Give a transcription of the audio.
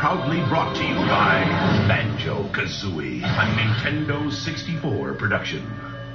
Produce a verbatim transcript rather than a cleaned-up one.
proudly brought to you by Banjo-Kazooie, a Nintendo sixty-four production.